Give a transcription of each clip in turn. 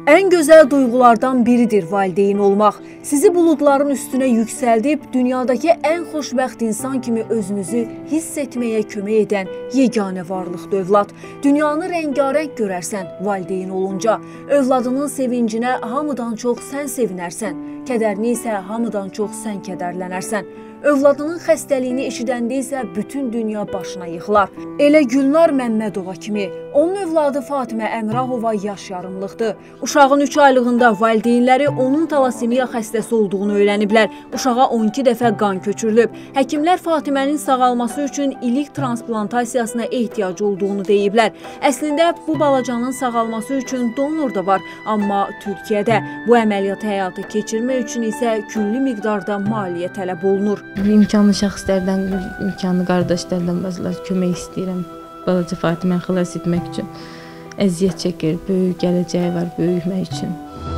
Ən gözəl duyğulardan biridir valideyn olmaq. Sizi buludların üstünə yüksəldib, dünyadakı ən xoşbəxt insan kimi özünüzü hiss etməyə kömək edən yeganə varlıqdır övlad. Dünyanı rəngarəng görərsən valideyn olunca. Övladının sevincinə hamıdan çox sən sevinərsən, kədərini isə hamıdan çox sən kədərlənərsən. Övladının xəstəliyini eşidəndə isə bütün dünya başına yıxılar. Elə Gülnar Məmmədova kimi, onun övladı Fatimə Əmrahova yaş yarımlıqdır. Uşağın 3 aylığında valideynləri onun talasemiya xəstəsi olduğunu öyrəniblər. Uşağa 12 dəfə qan köçürülüb. Həkimlər Fatimənin sağalması üçün ilik transplantasiyasına ehtiyac olduğunu deyiblər. Əslində bu balacanın sağalması üçün donor da var, amma Türkiyədə bu əməliyyatı həyata keçirmək üçün isə külli miqdarda maliyyə tələb olunur. İmkanlı şəxslərdən, imkanlı qardaşlardan bazılar kömək istəyirəm. Balaca Fatiməni xilas etmək üçün əziyyət çəkir, böyük gələcəyi var böyümək üçün.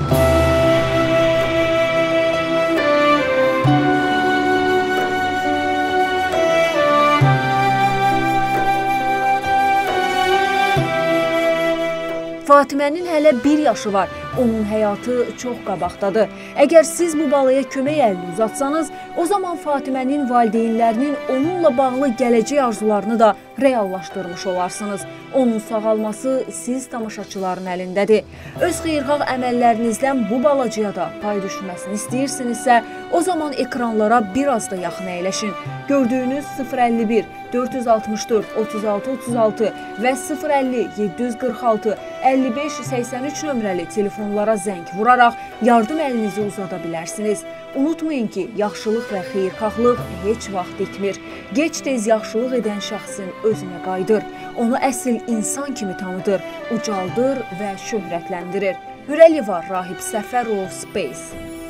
Fatimənin hələ 1 yaşı var. Onun həyatı çox qabaqdadır. Əgər siz bu balaya kömək əlini uzatsanız, o zaman Fatimənin valideynlərinin onunla bağlı gələcək arzularını da reallaşdırmış olarsınız. Onun sağalması siz tamaşaçıların əlindədir. Öz xeyirxah əməllərinizdən bu balacaya da pay düşməsini istəyirsinizsə, o zaman ekranlara biraz da yaxın əyləşin. Gördüyünüz 051 464 36 36 və 050 746 55 83 nömrəli telefonlara zəng vuraraq yardım əlinizi uzada bilərsiniz. Unutmayın ki, yaxşılıq və xeyirxahlıq heç vaxt itmir. Gec-tez yaxşılıq edən şəxsin özünə qayıdır. Onu əsl insan kimi tanıdır, ucaldır və şöhrətləndirir. Hürəliyeva Rahib Səfərov Space.